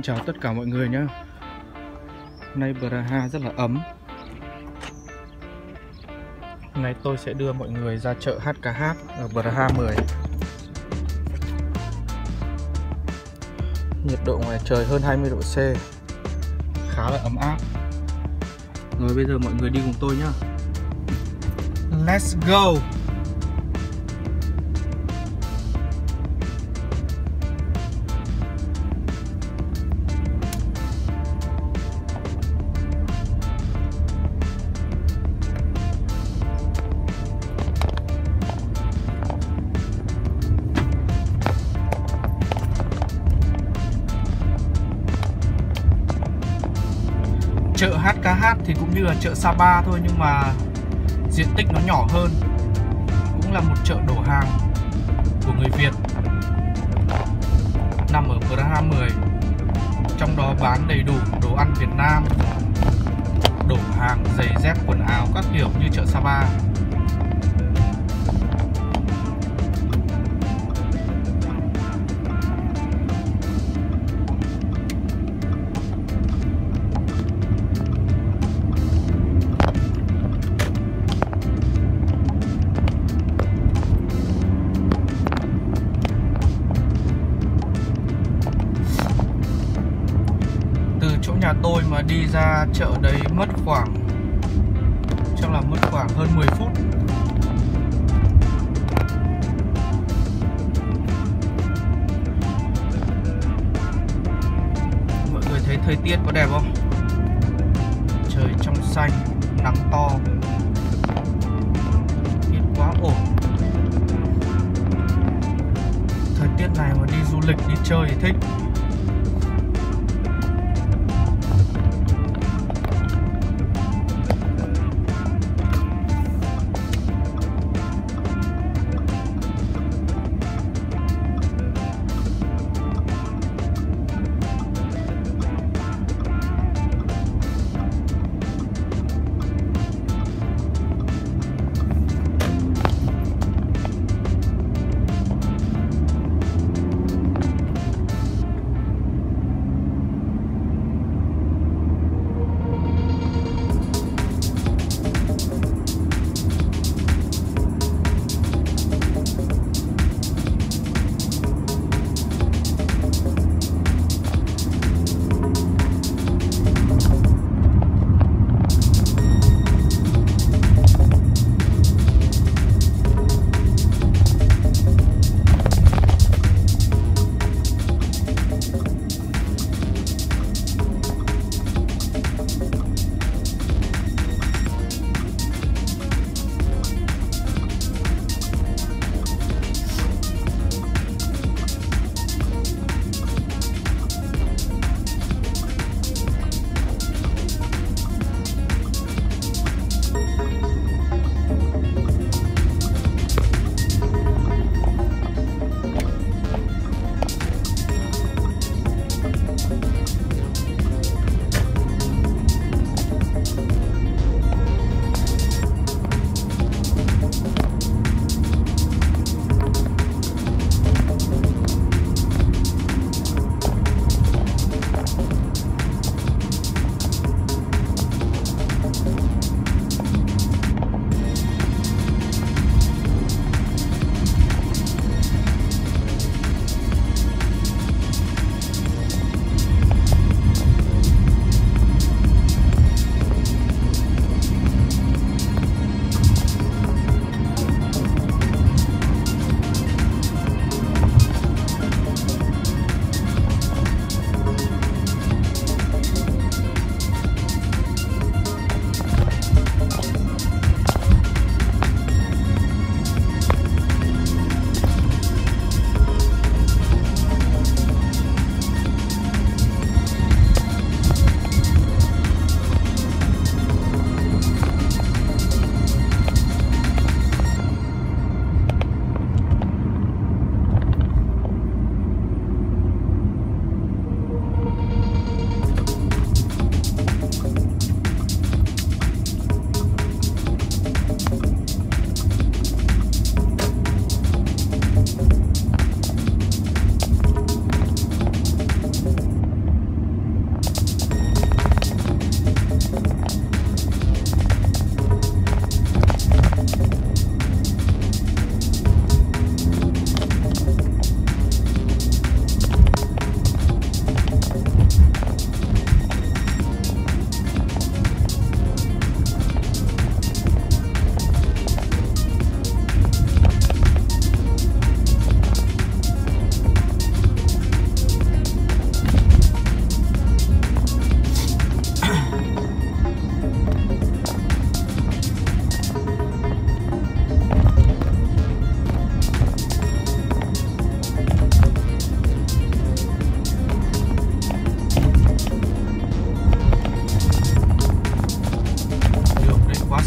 chào tất cả mọi người nhé. Nay Praha rất là ấm. Hôm nay tôi sẽ đưa mọi người ra chợ HKH ở Praha 10. Nhiệt độ ngoài trời hơn 20 độ C, khá là ấm áp. Rồi bây giờ mọi người đi cùng tôi nhé. Let's go! Chợ HKH thì cũng như là chợ Sapa thôi, nhưng mà diện tích nó nhỏ hơn. Cũng là một chợ đổ hàng của người Việt, nằm ở Praha 10. Trong đó bán đầy đủ đồ ăn Việt Nam, đổ hàng, giày dép, quần áo các kiểu như chợ Sapa. Chỗ nhà tôi mà đi ra chợ đấy mất khoảng hơn 10 phút. Mọi người thấy thời tiết có đẹp không? Trời trong xanh, nắng to, tiết quá ổn. Thời tiết này mà đi du lịch, đi chơi thì thích.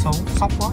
xấu, sóc quá.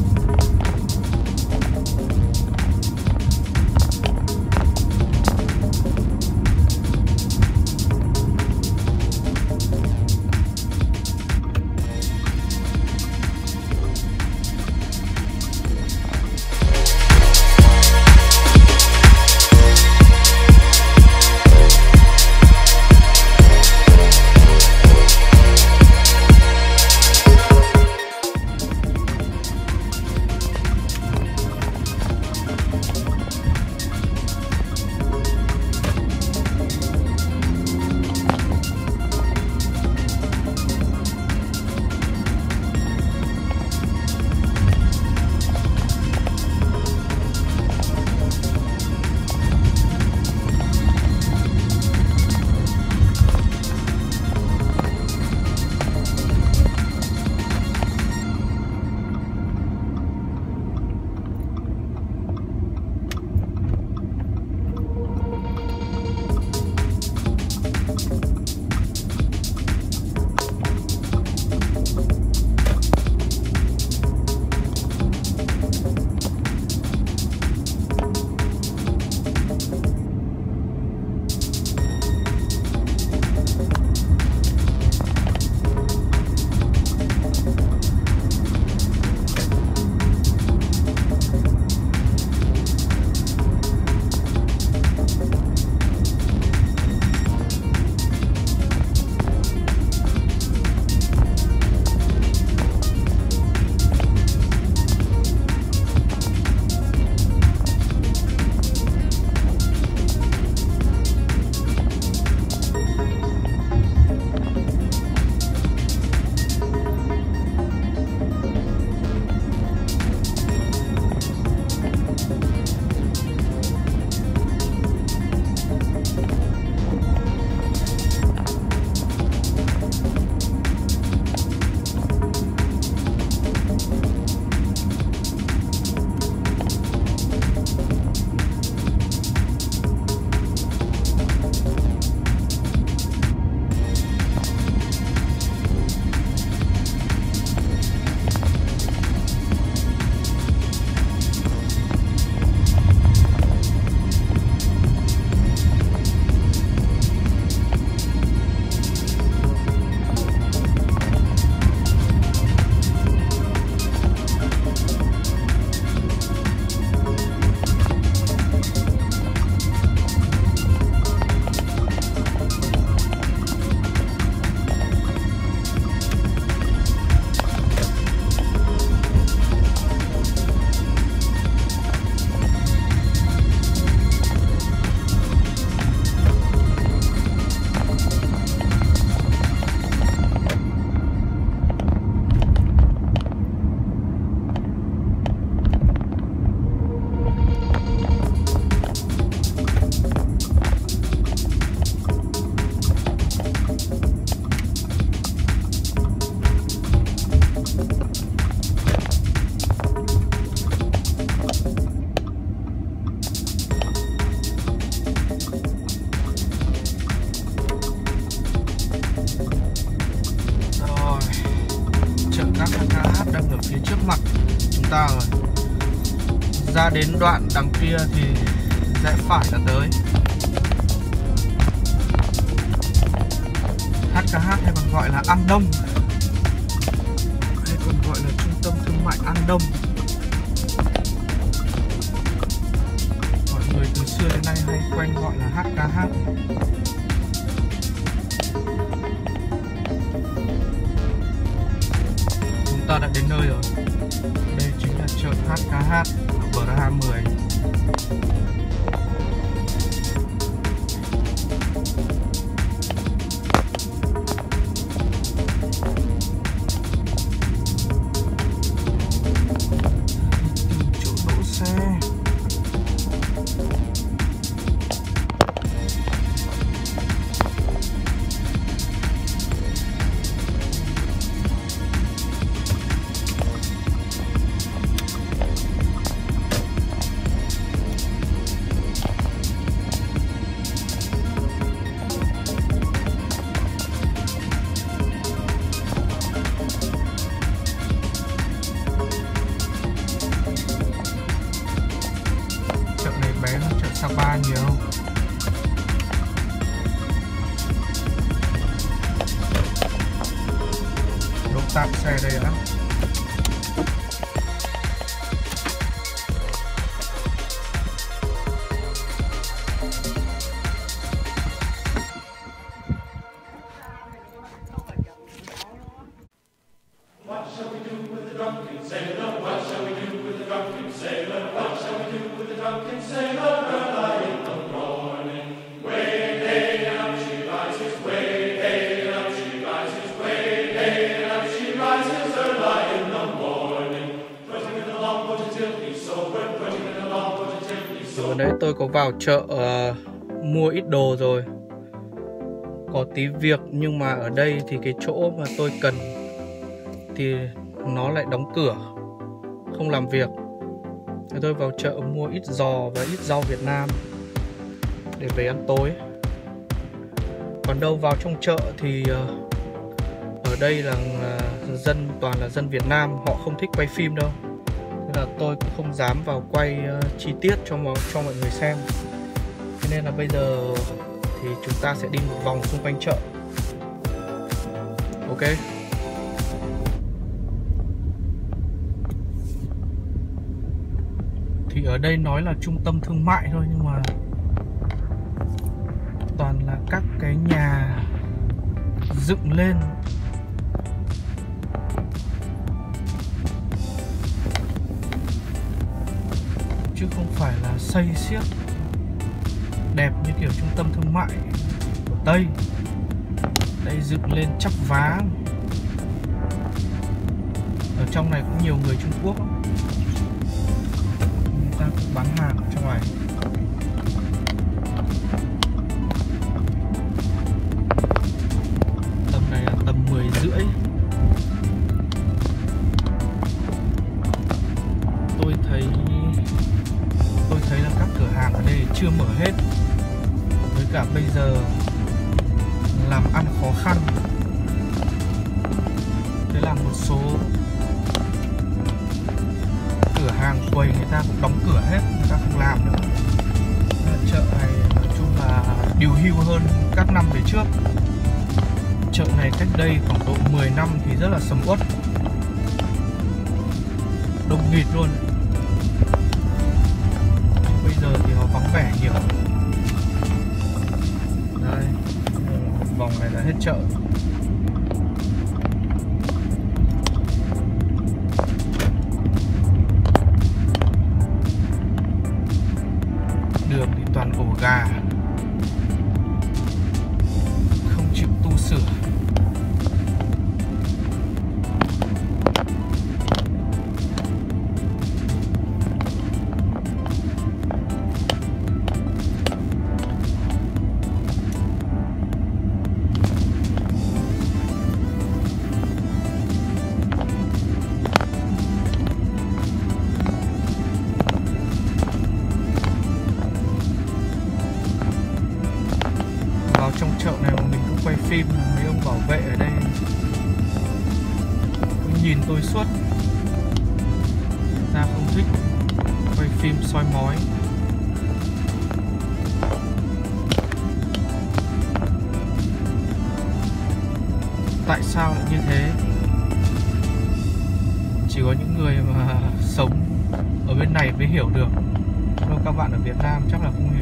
ta rồi. Ra đến đoạn đằng kia thì rẽ phải là tới HKH, hay còn gọi là An Đông, hay còn gọi là Trung tâm Thương mại An Đông. Mọi người từ xưa đến nay hay quen gọi là HKH. Chúng ta đã đến nơi rồi. Đây chính là chợ HKH ở BR20. Chỗ đỗ xe. nhiều. Đỗ tạm xe đây lắm. Vừa nãy tôi có vào chợ mua ít đồ rồi, có tí việc, nhưng mà ở đây thì cái chỗ mà tôi cần thì nó lại đóng cửa, không làm việc. Thế tôi vào chợ mua ít giò và ít rau Việt Nam để về ăn tối. Còn đâu vào trong chợ thì ở đây là dân toàn là dân Việt Nam, họ không thích quay phim đâu. Nên là tôi cũng không dám vào quay chi tiết cho mọi người xem. Thế nên là bây giờ thì chúng ta sẽ đi một vòng xung quanh chợ. Ok. Thì ở đây nói là trung tâm thương mại thôi, nhưng mà toàn là các cái nhà dựng lên. Chứ không phải là xây xiết đẹp như kiểu trung tâm thương mại của Tây. Đây dựng lên chắp vá. Ở trong này cũng nhiều người Trung Quốc. Người ta cũng bán hàng ở trong này. Tầm này là tầm 10:30. Tôi thấy là các cửa hàng ở đây chưa mở hết. Với cả bây giờ làm ăn khó khăn, thế là một số cửa hàng quầy người ta cũng đóng cửa hết, người ta không làm nữa. Chợ này nói chung là điều hưu hơn các năm về trước. Chợ này cách đây khoảng độ 10 năm thì rất là sầm uất, đông nghịt luôn. Bây giờ thì nó vắng vẻ nhiều. Đây, vòng này là hết chợ. Đường thì toàn ổ gà, không chịu tu sửa. Trong chợ này mà mình cũng quay phim, mấy ông bảo vệ ở đây cứ nhìn tôi suốt, ta không thích quay phim soi mói. Tại sao lại như thế? Chỉ có những người mà sống ở bên này mới hiểu được, còn các bạn ở Việt Nam chắc là không hiểu.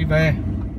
về.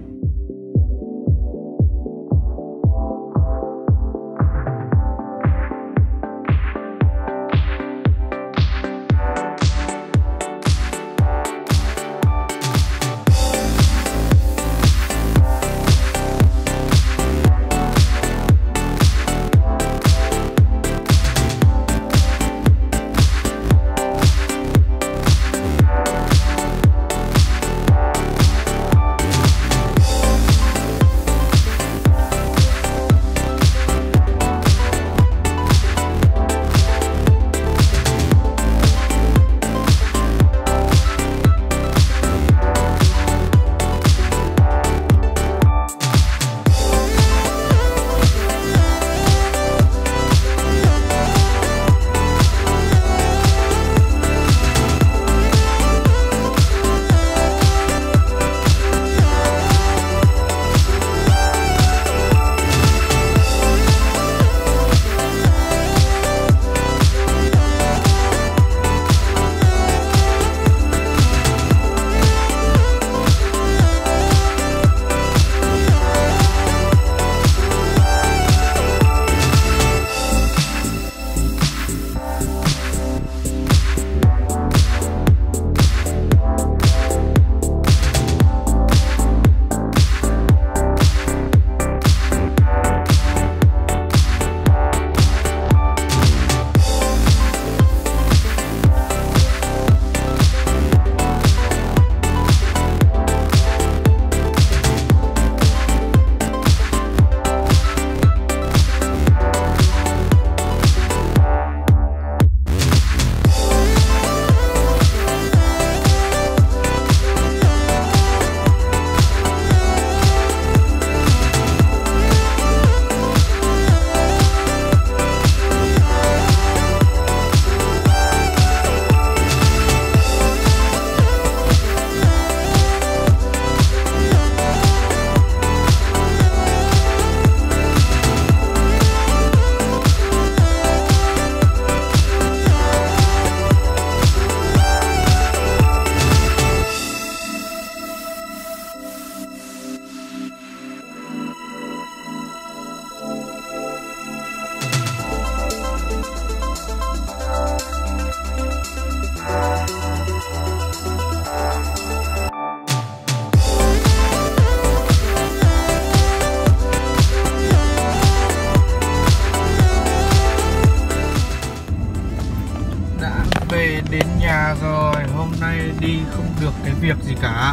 Về đến nhà rồi, hôm nay đi không được cái việc gì cả.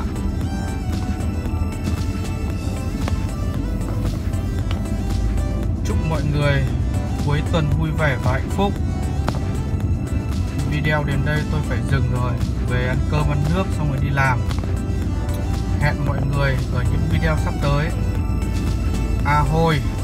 Chúc mọi người cuối tuần vui vẻ và hạnh phúc. Video đến đây tôi phải dừng rồi, về ăn cơm ăn nước xong rồi đi làm. Hẹn mọi người ở những video sắp tới. Ahoy.